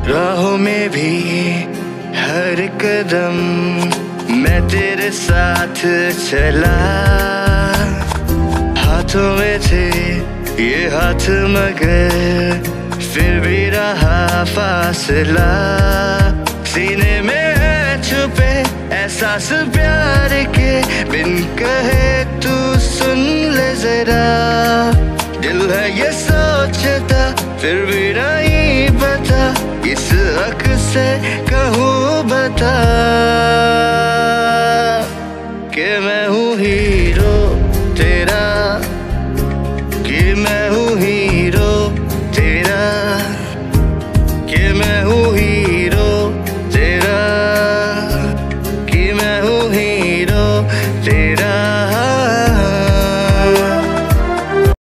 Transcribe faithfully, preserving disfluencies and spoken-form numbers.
राहों में भी हर कदम मैं तेरे साथ चला, हाथों में थे ये हाथ मगर फिर भी रहा फासला। सीने में है छुपे एहसास प्यार के, बिन कहे तू सुन ले जरा। दिल है ये सोचता फिर भी नहीं पता, किस हक से कहूँ बता।